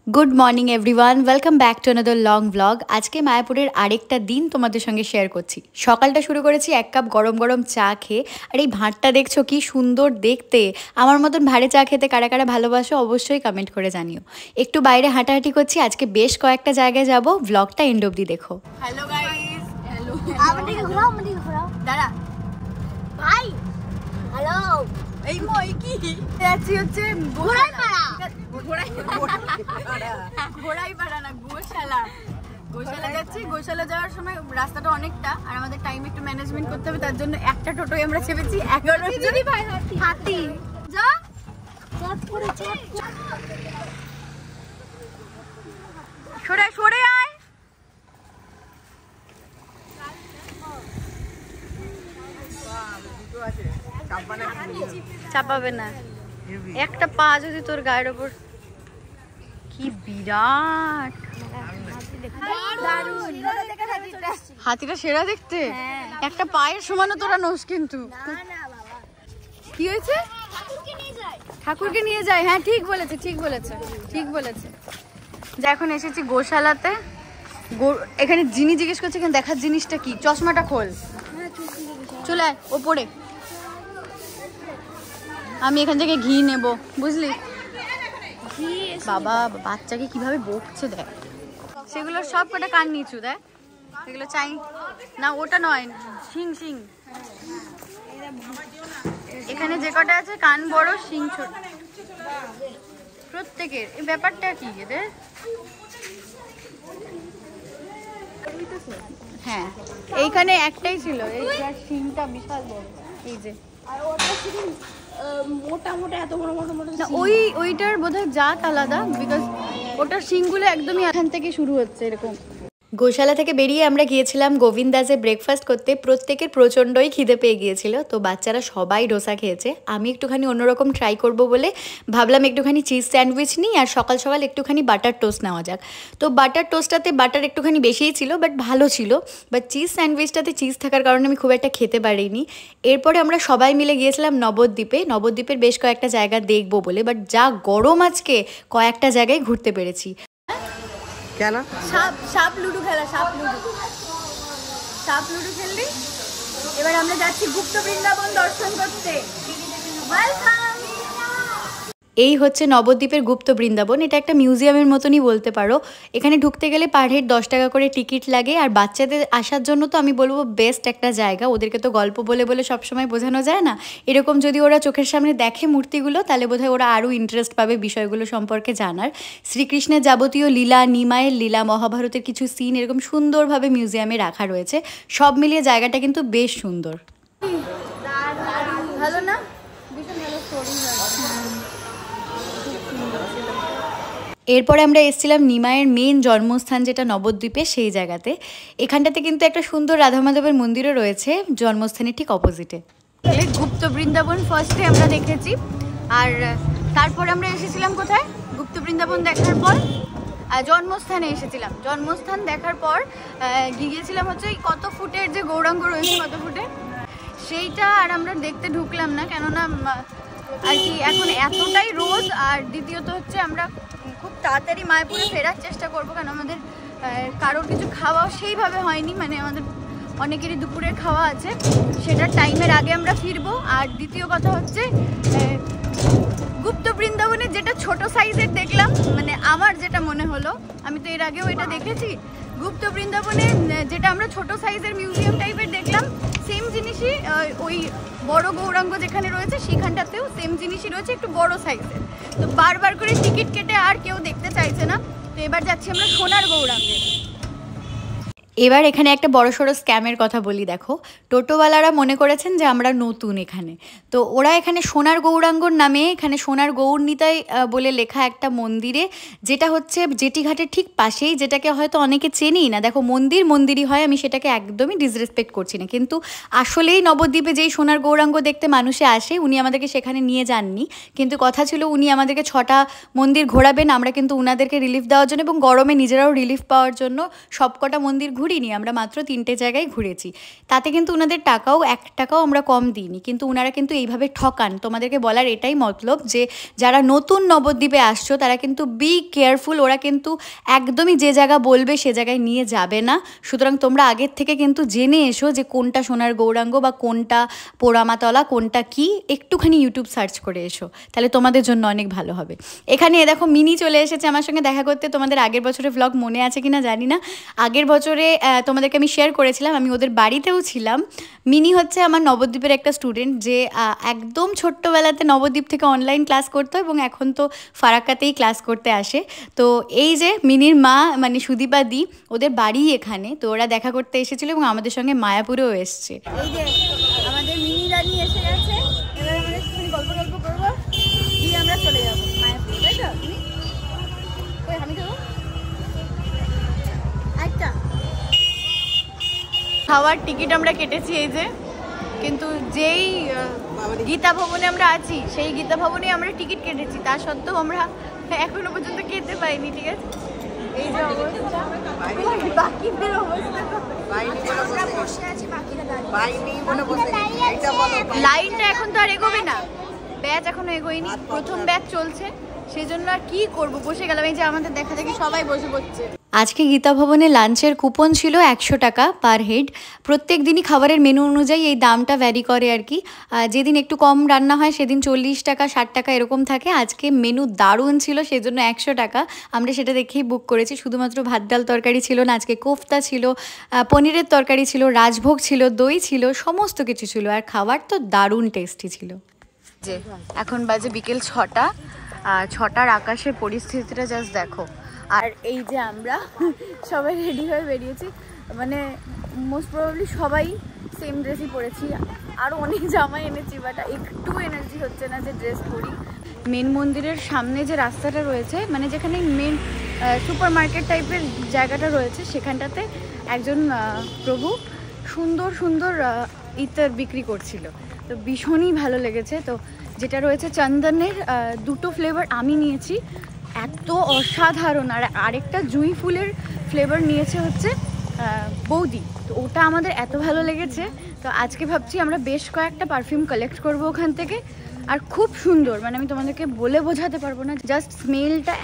Good morning everyone, welcome back to another long blog. আজকে মায়াপুরের আরেকটা দিন তোমাদের সঙ্গে শেয়ার করছি। সকালটা শুরু করেছি এক কাপ গরম গরম চা খেয়ে। আর এই ভাঁড়টা দেখছো কি সুন্দর দেখতে। আমার মতন ভাঁড়ে চা খেতে কারা কারা ভালোবাসো অবশ্যই কমেন্ট করে জানিও। একটু বাইরে হাঁটাহাঁটি করছি, আজকে বেশ কয়েকটা জায়গায় যাব, ব্লগটা এন্ড অবধি দেখো। হ্যালো গাইস, হ্যালো আমাদেরকে ঘোরাও দাঁড়া ভাই। হ্যালো এই মই কি যাচ্ছি হচ্ছে ঘোড়াইপাড়া না গোশালা যাচ্ছি। গোশালা যাওয়ার সময় রাস্তাটা অনেকটা, আর আমাদের টাইম একটু ম্যানেজমেন্ট করতে হবে, তার জন্য একটা টোটোয় আমরা চেপেছি 11 জন। হাতি যা সরে সরে আয়। চাপাবে না, একটা পা যদি তোর গায়ের ওপর। কি বিরাট হাতিটা, সেরা দেখতে। একটা পায়ের সমানও তোরা নোস কিন্তু। কি হয়েছে? ঠাকুরকে নিয়ে যায়। হ্যাঁ ঠিক বলেছে, ঠিক বলেছে। যা এখন এসেছি গোশালাতে। এখানে যিনি জিজ্ঞেস করছে এখানে দেখার জিনিসটা কি। চশমাটা খোল, চলে আয় ওপরে। আমি এখান থেকে ঘি নেব, বুঝলি? বাবা বাচ্চাকে কিভাবে বকছে দেখ। সেগুলো সব কটা কান নিচু দেখ, এগুলো চাই না। ওটা নয়, শিং। এখানে যে কটা আছে কান বড়, শিং ছোট প্রত্যেকের। এই ব্যাপারটা কি এদের? হ্যাঁ এইখানে একটাই ছিল, এই শিংটা বিশাল বড়। এই যে ওইটার বোধহয় জাত আলাদা, বিকজ ওটার শিংগুলো একদমই এখান থেকে শুরু হচ্ছে এরকম। গোশালা থেকে বেরিয়ে আমরা গিয়েছিলাম গোবিন্দাসে ব্রেকফাস্ট করতে। প্রত্যেকের প্রচণ্ডই খিদে পেয়ে গিয়েছিল, তো বাচ্চারা সবাই ডোসা খেয়েছে। আমি একটুখানি অন্যরকম ট্রাই করব বলে ভাবলাম একটুখানি চিজ স্যান্ডউইচ নিই, আর সকাল সকাল একটুখানি বাটার টোস্ট নেওয়া যাক। তো বাটার টোস্টটাতে বাটার একটুখানি বেশিই ছিল, বাট ভালো ছিল। বাট চিজ স্যান্ডউইচটাতে চিজ থাকার কারণে আমি খুব একটা খেতে পারিনি। এরপরে আমরা সবাই মিলে গিয়েছিলাম নবদ্বীপের বেশ কয়েকটা জায়গা দেখবো বলে। বাট যা গরম আজকে, কয়েকটা জায়গায় ঘুরতে পেরেছি। কেন? সাপ লুডো খেলা, সাপ লুডো খেললি। এবার আমরা যাচ্ছি গুপ্ত বৃন্দাবন দর্শন করতে। ওয়েলকাম। এই হচ্ছে নবদ্বীপের গুপ্ত বৃন্দাবন। এটা একটা মিউজিয়ামের মতনই বলতে পারো। এখানে ঢুকতে গেলে পার হেড 10 টাকা করে টিকিট লাগে। আর বাচ্চাদের আসার জন্য তো আমি বলবো বেস্ট একটা জায়গা। ওদেরকে তো গল্প বলে সবসময় বোঝানো যায় না, এরকম যদি ওরা চোখের সামনে দেখে মূর্তিগুলো, তাহলে বোধহয় ওরা আরও ইন্টারেস্ট পাবে বিষয়গুলো সম্পর্কে জানার। শ্রীকৃষ্ণের যাবতীয় লীলা, নিমায়ের লীলা, মহাভারতের কিছু সিন এরকম সুন্দরভাবে মিউজিয়ামে রাখা রয়েছে। সব মিলিয়ে জায়গাটা কিন্তু বেশ সুন্দর। ভালো না? ভীষণ ভালো স্টোরি। এরপরে আমরা এসেছিলাম নিমায়ের মেন জন্মস্থান যেটা নবদ্বীপে, সেই জায়গাতে। এখানটাতে কিন্তু একটা সুন্দর রাধা মাধবের মন্দিরও রয়েছে জন্মস্থানের ঠিক অপোজিটে। গুপ্ত বৃন্দাবন ফার্স্টে আমরা দেখেছি, আর তারপরে আমরা এসেছিলাম কোথায়? গুপ্ত বৃন্দাবন দেখার পর জন্মস্থানে এসেছিলাম। জন্মস্থান দেখার পর গিয়েছিলাম হচ্ছে কত ফুটের যে গৌরাঙ্গ রয়েছে, কত ফুটে সেইটা আর আমরা দেখতে ঢুকলাম না, কেননা আর কি এখন এতটাই রোদ। আর দ্বিতীয়ত হচ্ছে আমরা খুব তাড়াতাড়ি মায়াপুরে ফেরার চেষ্টা করবো, কারণ আমাদের কারোর কিছু খাওয়াও সেইভাবে হয়নি। মানে আমাদের অনেকেরই দুপুরের খাওয়া আছে, সেটার টাইমের আগে আমরা ফিরবো। আর দ্বিতীয় কথা হচ্ছে গুপ্ত বৃন্দাবনে যেটা ছোট সাইজের দেখলাম, মানে আমার যেটা মনে হলো, আমি তো এর আগেও এটা দেখেছি, গুপ্ত বৃন্দাবনে যেটা আমরা ছোট সাইজের মিউজিয়াম টাইপের দেখলাম, সেম জিনিসই ওই বড় গৌরাঙ্গ যেখানে রয়েছে সেখানটাতেও সেম জিনিসই রয়েছে, একটু বড় সাইজের। তো বারবার করে টিকিট কেটে আর কেউ দেখতে চাইছে না। তো এবার যাচ্ছি আমরা সোনার গৌরাঙ্গে। এবার এখানে একটা বড়সড় স্ক্যামের কথা বলি। দেখো, টোটোওয়ালারা মনে করেছেন যে আমরা নতুন এখানে, তো ওরা এখানে সোনার গৌরাঙ্গর নামে এখানে সোনার গৌরনিতাই বলে লেখা একটা মন্দিরে, যেটা হচ্ছে জেটিঘাটের ঠিক পাশেই, যেটাকে হয়তো অনেকে চেনেই না। দেখো মন্দিরই হয়, আমি সেটাকে একদমই ডিসরেসপেক্ট করছি না, কিন্তু আসলেই নবদ্বীপে যেই সোনার গৌরাঙ্গ দেখতে মানুষে আসে, উনি আমাদেরকে সেখানে নিয়ে যাননি। কিন্তু কথা ছিল উনি আমাদেরকে 6টা মন্দির ঘোরাবেন। আমরা কিন্তু উনাদেরকে রিলিফ দেওয়ার জন্য এবং গরমে নিজেরাও রিলিফ পাওয়ার জন্য সবকটা মন্দির ঘুরিনি, আমরা মাত্র 3টে জায়গায় ঘুরেছি। তাতে কিন্তু ওনাদের টাকাও 1 টাকাও আমরা কম দিইনি, কিন্তু ওনারা কিন্তু এইভাবে ঠকান। তোমাদেরকে বলার এটাই মতলব যে যারা নতুন নবদ্বীপে আসছো তারা কিন্তু বি কেয়ারফুল, ওরা কিন্তু একদমই যে জায়গা বলবে সে জায়গায় নিয়ে যাবে না। সুতরাং তোমরা আগের থেকে কিন্তু জেনে এসো যে কোনটা সোনার গৌরাঙ্গ বা কোনটা পোড়ামাতলা কোনটা কি, একটুখানি ইউটিউব সার্চ করে এসো, তাহলে তোমাদের জন্য অনেক ভালো হবে। এখানে দেখো মিনি চলে এসেছে আমার সঙ্গে দেখা করতে। তোমাদের আগের বছরের ভ্লগ মনে আছে কিনা জানি না, আগের বছরে তোমাদেরকে আমি শেয়ার করেছিলাম আমি ওদের বাড়িতেও ছিলাম। মিনি হচ্ছে আমার নবদ্বীপের একটা স্টুডেন্ট যে একদম ছোট্টবেলাতে নবদ্বীপ থেকে অনলাইন ক্লাস করতো এবং এখন তো ফারাক্কাতেই ক্লাস করতে আসে। তো এই যে মিনির মা মানে সুদীপা দি, ওদের বাড়ি এখানে, তো ওরা দেখা করতে এসেছিলো এবং আমাদের সঙ্গে মায়াপুরেও এসছে। এই যে আমাদের মিনি রানী এসে গেছে, এবার আমরা একটুখানি গল্প করবো, দিয়ে আমরা চলে যাবো মায়াপুর, তাই তো? ওই আমি দেবো আচ্ছা। খাওয়ার টিকিট আমরা কেটেছি এই যে, কিন্তু যেই গীতা ভবনে আমরা আছি সেই গীতা ভবনে আমরা টিকিট কেটেছি, তা সত্ত্বেও আমরা এখনো পর্যন্ত খেতে পাইনি। ঠিক আছে, এই যে অবস্থা, বাকিদের অবস্থা, লাইনটা এখন তো আর এগোবে না, ব্যাচ এখনো এগোয়নি, প্রথম ব্যাচ চলছে, সেই জন্য আর কি করবো, বসে গেলাম। এই যে আমাদের দেখা দেখি সবাই বসে পড়ছে। আজকে গীতা ভবনে লাঞ্চের কুপন ছিল 100 টাকা পার হেড। প্রত্যেক দিনই খাবারের মেনু অনুযায়ী এই দামটা ভ্যারি করে আর কি। যেদিন একটু কম রান্না হয় সেদিন 40 টাকা 60 টাকা এরকম থাকে। আজকে মেনু দারুণ ছিল, সেই জন্য 100 টাকা, আমরা সেটা দেখেই বুক করেছি। শুধুমাত্র ভাত ডাল তরকারি ছিল না, আজকে কোফতা ছিল, পনিরের তরকারি ছিল, রাজভোগ ছিল, দই ছিল, সমস্ত কিছু ছিল, আর খাবার তো দারুণ টেস্টি ছিল। যে এখন বাজে বিকেল 6টা, আর 6টার আকাশের পরিস্থিতিটা জাস্ট দেখো। আর এই যে আমরা সবাই রেডি হয়ে বেরিয়েছি, মানে মোস্ট প্রবাবলি সবাই সেম ড্রেসই পরেছি, আরও অনেক জামা এনেছি, বাট একটু এনার্জি হচ্ছে না যে ড্রেস পরি। মেন মন্দিরের সামনে যে রাস্তাটা রয়েছে, মানে যেখানে মেন সুপার মার্কেট টাইপের জায়গাটা রয়েছে, সেখানটাতে একজন প্রভু সুন্দর সুন্দর ইত্যার বিক্রি করছিল, তো ভীষণই ভালো লেগেছে। তো যেটা রয়েছে চন্দনের 2টো ফ্লেভার আমি নিয়েছি, এত অসাধারণ। আর আরেকটা জুঁই ফুলের ফ্লেভার নিয়েছে হচ্ছে বৌদি, তো ওটা আমাদের এত ভালো লেগেছে। তো আজকে ভাবছি আমরা বেশ কয়েকটা পারফিউম কালেক্ট করব ওখান থেকে, আর খুব সুন্দর, মানে আমি তোমাদেরকে বলে বোঝাতে পারবো না, জাস্ট স্মেলটা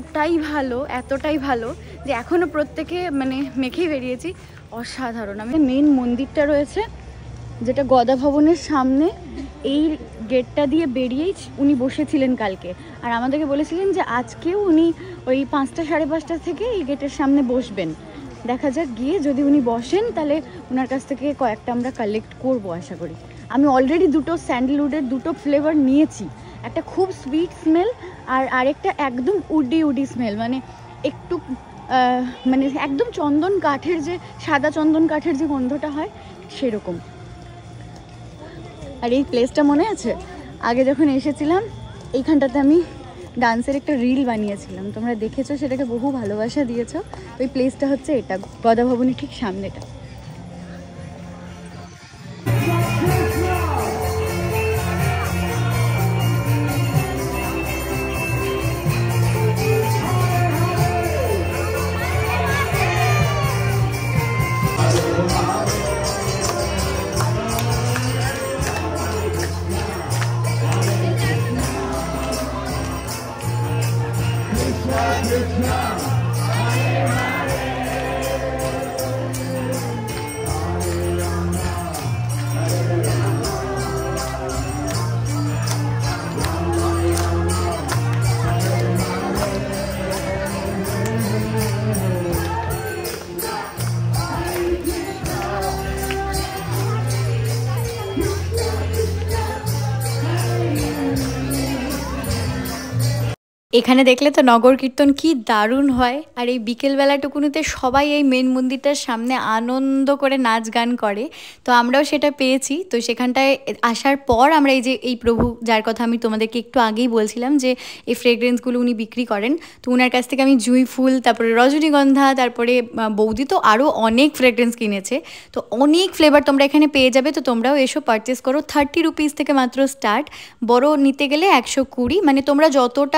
এতটাই ভালো যে এখনও প্রত্যেকে মানে মেখেই বেরিয়েছি, অসাধারণ। আমি মেন মন্দিরটা রয়েছে যেটা গদা ভবনের সামনে, এই গেটটা দিয়ে বেরিয়েই উনি বসেছিলেন কালকে, আর আমাদেরকে বলেছিলেন যে আজকেও উনি ওই 5টা 5:30 থেকে এই গেটের সামনে বসবেন। দেখা যাক গিয়ে যদি উনি বসেন তাহলে ওনার কাছ থেকে কয়েকটা আমরা কালেক্ট করবো আশা করি। আমি অলরেডি 2টো স্যান্ডেলউডের 2টো ফ্লেভার নিয়েছি, একটা খুব সুইট স্মেল আর আরেকটা একদম উডি স্মেল, মানে একটু মানে একদম চন্দন কাঠের, যে সাদা চন্দন কাঠের যে গন্ধটা হয় সেরকম। আর এই প্লেসটা মনে আছে, আগে যখন এসেছিলাম এইখানটাতে আমি ডান্সের একটা রিল বানিয়েছিলাম, তোমরা দেখেছো, সেটাকে বহু ভালোবাসা দিয়েছো। ওই প্লেসটা হচ্ছে এটা, গদা ভবনের ঠিক সামনেটা। এখানে দেখলে তো নগর কীর্তন কি দারুণ হয়, আর এই বিকেলবেলাটুকুনিতে সবাই এই মেন মন্দিরটার সামনে আনন্দ করে নাচ গান করে, তো আমরাও সেটা পেয়েছি। তো সেখানটায় আসার পর আমরা এই যে এই প্রভু যার কথা আমি তোমাদেরকে একটু আগেই বলছিলাম যে এই ফ্রেগরেন্সগুলো উনি বিক্রি করেন, তো ওনার কাছ থেকে আমি জুঁই ফুল, তারপরে রজনীগন্ধা, তারপরে বৌদি তো আরও অনেক ফ্রেগরেন্স কিনেছে, তো অনেক ফ্লেভার তোমরা এখানে পেয়ে যাবে। তো তোমরাও এসো পারচেস করো, 30 রুপিস থেকে মাত্র স্টার্ট, বড় নিতে গেলে 120, মানে তোমরা যতটা পরিমাণ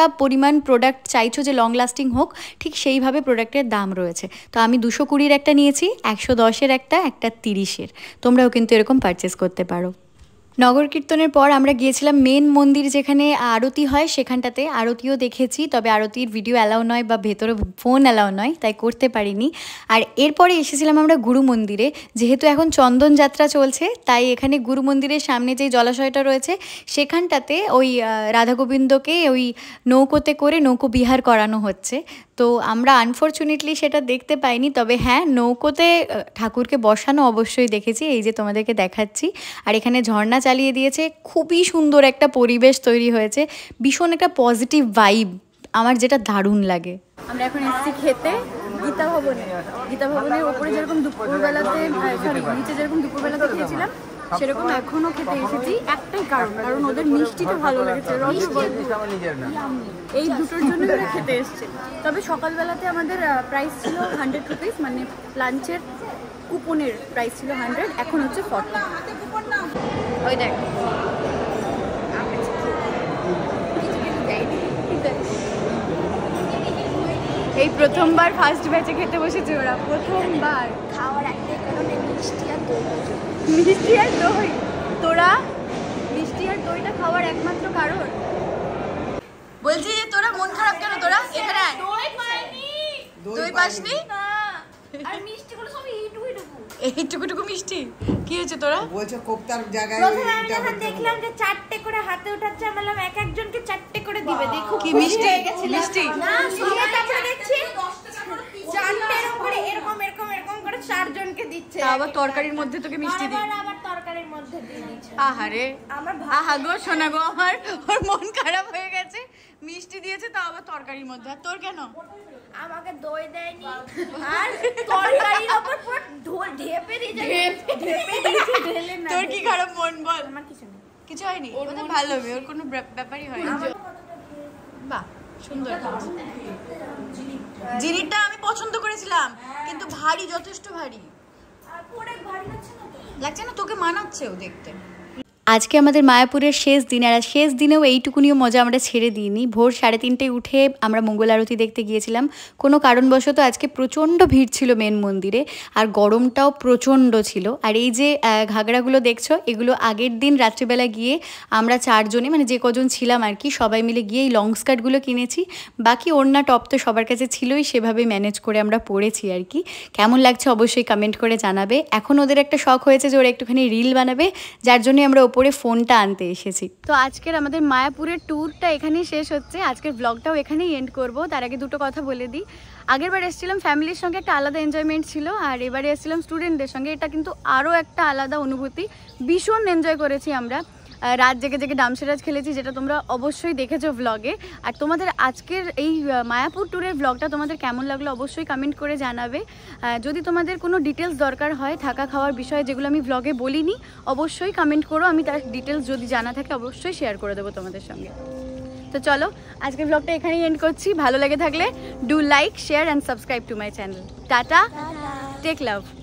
পরিমাণ প্রোডাক্ট চাইছো যে লং লাস্টিং হোক, ঠিক সেইভাবে প্রোডাক্টের দাম রয়েছে। তো আমি 220-র একটা নিয়েছি, 110-এর একটা 30-এর। তোমরাও কিন্তু এরকম পারচেস করতে পারো। নগর কীর্তনের পর আমরা গিয়েছিলাম মেন মন্দির, যেখানে আরতি হয় সেখানটাতে। আরতিও দেখেছি, তবে আরতির ভিডিও অ্যালাউ নয় বা ভেতরে ফোন অ্যালাউ নয়, তাই করতে পারিনি। আর এরপরে এসেছিলাম আমরা গুরু মন্দিরে। যেহেতু এখন চন্দন যাত্রা চলছে, তাই এখানে গুরু মন্দিরের সামনে যেই জলাশয়টা রয়েছে সেখানটাতে ওই রাধা গোবিন্দকে ওই নৌকোতে করে নৌকো বিহার করানো হচ্ছে। তো আমরা আনফর্চুনেটলি সেটা দেখতে পাইনি, তবে হ্যাঁ নৌকোতে ঠাকুরকে বসানো অবশ্যই দেখেছি, এই যে তোমাদেরকে দেখাচ্ছি। আর এখানে ঝর্ণা চালিয়ে দিয়েছে, খুবই সুন্দর একটা পরিবেশ তৈরি হয়েছে, ভীষণ একটা পজিটিভ ভাইব, আমার যেটা দারুণ লাগে। আমরা এখন এসেছি খেতে গীতা ভবনে। গীতা ভবনের ওপরে যেরকম দুপুরবেলাতে নিচে যেরকম দুপুরবেলাতে খেয়েছিলাম, সেরকম এখনো খেতে এসেছি। একটাই কারণ ওদের মিষ্টিটা ভালো লেগেছে, এই দুটোর জন্য আমরা খেতে এসেছি। তবে সকালবেলাতে আমাদের প্রাইস ছিল 100 রুপিস, মানে লাঞ্চের কুপনের প্রাইস ছিল 100, এখন হচ্ছে 40। ওই দেখ এই প্রথমবার ফার্স্ট ব্যাচে খেতে বসেছে ওরা, প্রথমবার। খাওয়ার একটাই কারণে মিষ্টি আর দই। মিষ্টি আর দই, তোরা মিষ্টি আর দইটা খাওয়ার একমাত্র কারণ। বলছি যে তোরা মন খারাপ কেন? তোরা এখানে আয়। দই পাসনি? আর মিষ্টিগুলো সব এইটুকু মিষ্টি। কি হয়েছে তোরা? বলছে কোপ্তার জায়গায় প্রথমে আমি যখন দেখলাম যে 4টে করে হাতে উঠাচ্ছে, আমি বললাম এক একজনকে 4টে করে দিবে, দেখো কি মিষ্টি মিষ্টি। না শুনে তারপরে দেখছি 4টে করে এরকম এরকম এরকম করে 4 জনকে দিচ্ছে। আবার তরকারির মধ্যে তোকে মিষ্টি দি। আবার তরকারির মধ্যে দিয়ে দিচ্ছে। আহারে, আমার আহা গো শোনা গো, আমার ওর মন খারাপ হয়ে গেছে। মিষ্টি দিয়েছে তাও আবার তরকারির মধ্যে। আর তোর কেন? আমাকে দই দেয়নি, আর তরকারির উপর পুরো ঢোল ঢেপে দিয়েছে, ঢেপে দিয়েছে ঢেলে না। তোর কি খারাপ মন বল? আমার কিছু না, কিছু হয়নি, ও তো ভালো হবে, ওর কোনো ব্যাপারই হয়নি। বাহ সুন্দর। জিনিসটা আমি পছন্দ করেছিলাম, কিন্তু ভারী, যথেষ্ট ভারী লাগছে না? তোকে মানাচ্ছেও দেখতে। আজকে আমাদের মায়াপুরের শেষ দিন, আর শেষ দিনেও এইটুকুনিও মজা আমরা ছেড়ে দিইনি। ভোর 3:30টায় উঠে আমরা মঙ্গল আরতি দেখতে গিয়েছিলাম। কোনো কারণবশত আজকে প্রচণ্ড ভিড় ছিল মেন মন্দিরে, আর গরমটাও প্রচণ্ড ছিল। আর এই যে ঘাগরাগুলো দেখছো, এগুলো আগের দিন রাত্রিবেলা গিয়ে আমরা 4 জনে, মানে যে কজন ছিলাম আর কি, সবাই মিলে গিয়ে এই লং স্কার্টগুলো কিনেছি। বাকি ওড়না টপ তো সবার কাছে ছিলই, সেভাবে ম্যানেজ করে আমরা পরেছি আর কি। কেমন লাগছে অবশ্যই কমেন্ট করে জানাবে। এখন ওদের একটা শখ হয়েছে যে ওরা একটুখানি রিল বানাবে, যার জন্য আমরা ওপরে ফোনটা আনতে এসেছি। তো আজকের আমাদের মায়াপুরের ট্যুরটা এখানেই শেষ হচ্ছে। আজকের ব্লগটাও এখানেই এন্ড করব। তার আগে দুটো কথা বলে দিই। আগেরবার এসেছিলাম ফ্যামিলির সঙ্গে, একটা আলাদা এনজয়মেন্ট ছিল, আর এবারে এসেছিলাম স্টুডেন্টদের সঙ্গে, এটা কিন্তু আরও একটা আলাদা অনুভূতি। ভীষণ এনজয় করেছি আমরা, রাত জেগে জেগে ডামসেরাজ খেলেছি, যেটা তোমরা অবশ্যই দেখেছো ভ্লগে। আর তোমাদের আজকের এই মায়াপুর ট্যুরের ভ্লগটা তোমাদের কেমন লাগলো অবশ্যই কমেন্ট করে জানাবে। যদি তোমাদের কোনো ডিটেলস দরকার হয় থাকা খাওয়ার বিষয়ে, যেগুলো আমি ভ্লগে বলিনি, অবশ্যই কমেন্ট করো, আমি তার ডিটেলস যদি জানা থাকে অবশ্যই শেয়ার করে দেবো তোমাদের সঙ্গে। তো চলো আজকের ভ্লগটা এখানেই এন্ড করছি। ভালো লেগে থাকলে do like, share and subscribe to my channel. Tata, take love.